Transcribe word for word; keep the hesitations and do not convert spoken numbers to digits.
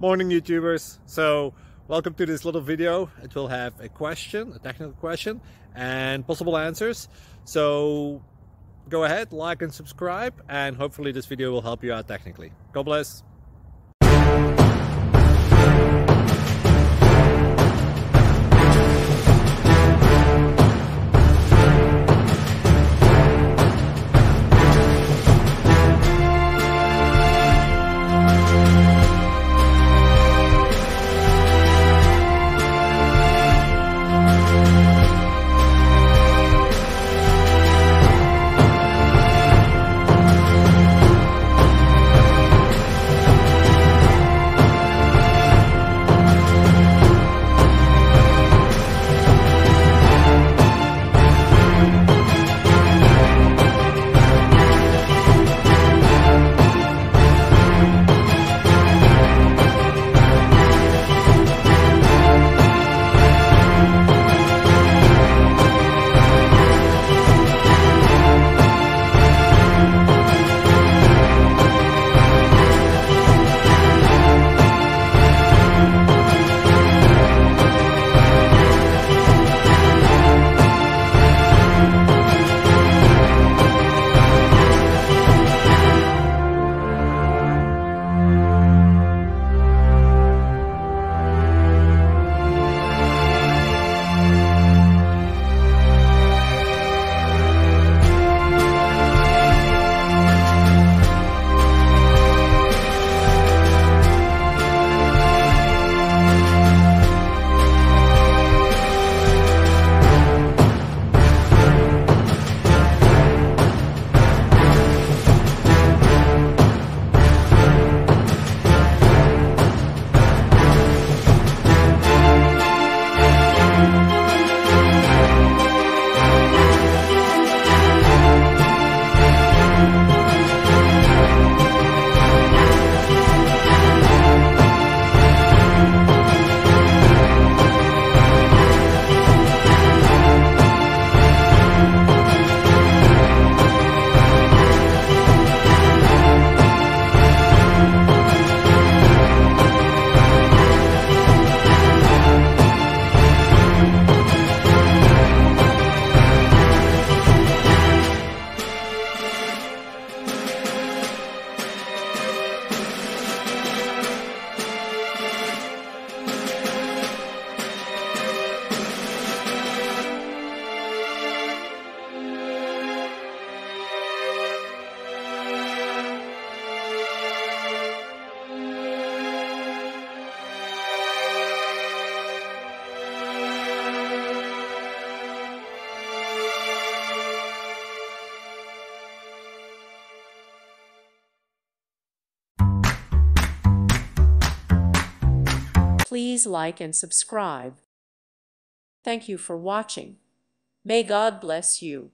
Morning YouTubers. So welcome to this little video. It will have a question, a technical question, and possible answers. So go ahead, like and subscribe, and hopefully this video will help you out technically. God bless. Please like and subscribe. Thank you for watching. May God bless you.